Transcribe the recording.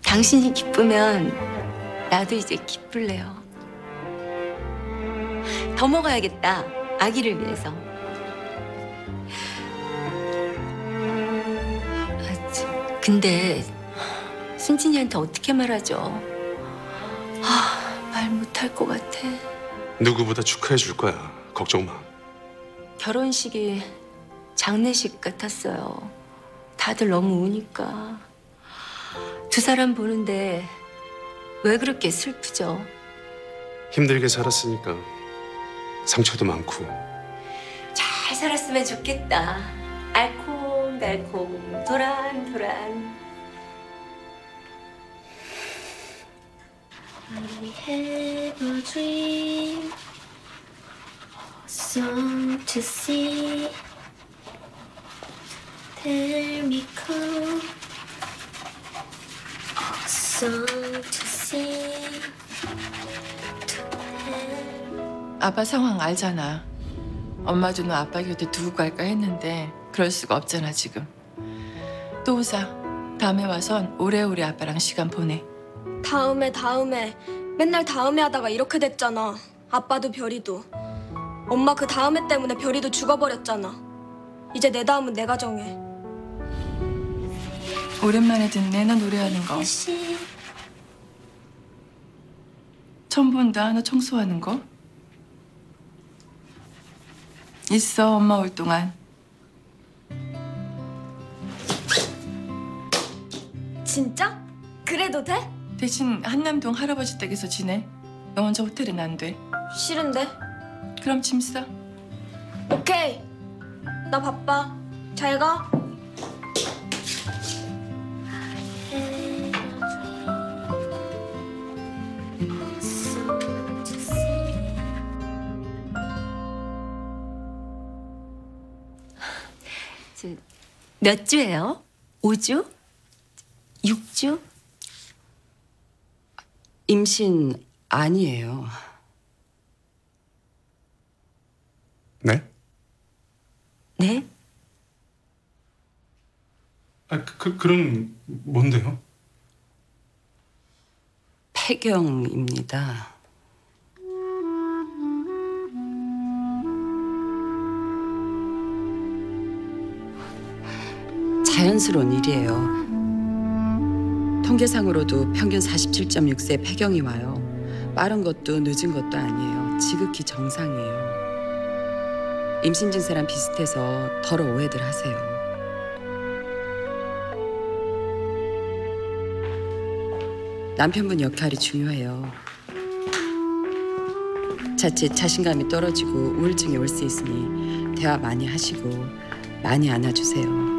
당신이 기쁘면 나도 이제 기쁠래요. 더 먹어야겠다. 아기를 위해서. 근데 순진이한테 어떻게 말하죠? 말 못할 것 같아. 누구보다 축하해 줄 거야. 걱정 마. 결혼식이 장례식 같았어요. 다들 너무 우니까. 두 사람 보는데 왜 그렇게 슬프죠? 힘들게 살았으니까 상처도 많고. 잘 살았으면 좋겠다. 알콩달콩 도란도란. I have a dream, a song to sing. Tell me come, a song to sing. 아빠 상황 알잖아. 엄마도 너 아빠 곁에 두고 갈까 했는데 그럴 수가 없잖아 지금. 또 오자. 다음에 와선 오래오래 아빠랑 시간 보내. 다음에 맨날 다음에 하다가 이렇게 됐잖아. 아빠도 별이도. 엄마 그 다음에 때문에 별이도 죽어버렸잖아. 이제 내 다음은 내가 정해. 오랜만에 듣네 너 노래하는 거. 처음 본다 너 청소하는 거. 있어 엄마 올 동안. 진짜? 그래도 돼? 대신 한남동 할아버지 댁에서 지내. 너 혼자 호텔은 안 돼. 싫은데. 그럼 짐 싸. 오케이. 나 바빠. 잘 가. 몇 주예요? 5주? 6주? 임신 아니에요. 네? 네? 그럼 뭔데요? 폐경입니다. 자연스러운 일이에요. 통계상으로도 평균 47.6세 폐경이 와요. 빠른 것도 늦은 것도 아니에요. 지극히 정상이에요. 임신 증세랑 비슷해서 덜어 오해들 하세요. 남편분 역할이 중요해요. 자칫 자신감이 떨어지고 우울증이 올 수 있으니 대화 많이 하시고 많이 안아주세요.